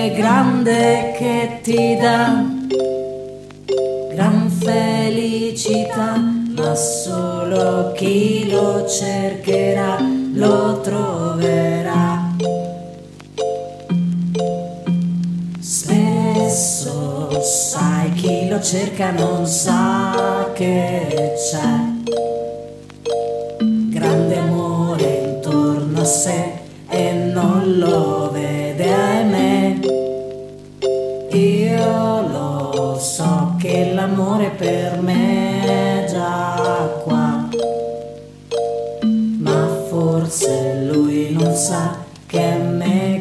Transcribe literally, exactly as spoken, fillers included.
l'amore grande che ti dà gran felicità, ma solo chi lo cercherà lo troverà. Spesso, sai, chi lo cerca non sa che c'è grande amore intorno a sé e non lo vede, ahimè. Io lo so che l'amore per me è già qua, ma forse lui non sa che è me